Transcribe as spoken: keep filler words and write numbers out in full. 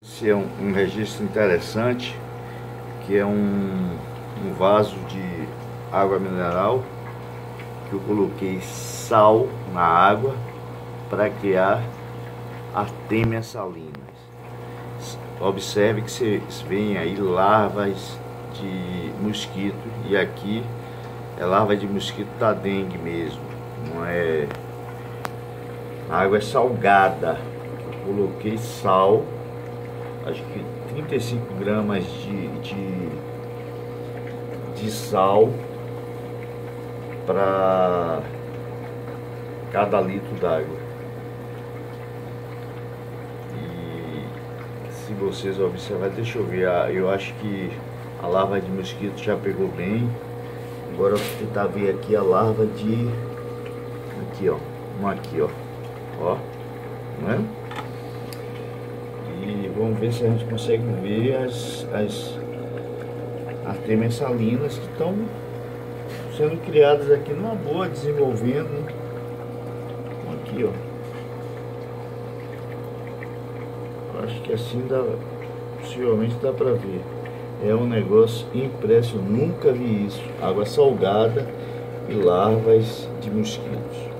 Esse é um, um registro interessante, que é um, um vaso de água mineral que eu coloquei sal na água para criar artêmias salinas. Observe que vocês veem aí larvas de mosquito, e aqui é larva de mosquito da dengue mesmo, não é. A água é salgada, eu coloquei sal, acho que trinta e cinco gramas de, de, de sal para cada litro d'água. E se vocês observarem, deixa eu ver, eu acho que a larva de mosquito já pegou bem. Agora eu vou tentar ver aqui a larva de, aqui ó, uma aqui ó, ó, né? E vamos ver se a gente consegue ver as, as artêmias salinas que estão sendo criadas aqui numa boa, desenvolvendo. Aqui ó, acho que assim dá, possivelmente dá pra ver. É um negócio impressionante, nunca vi isso. Água salgada e larvas de mosquitos.